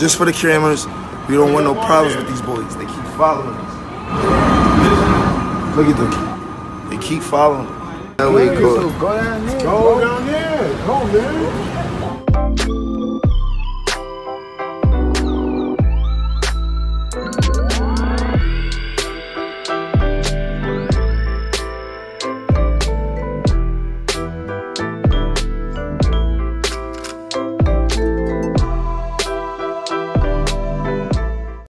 Just for the cameras. We don't want no problems with these boys. They keep following us. Look at them. They keep following us. That way it goes. Go down there. Go down there. Go, man.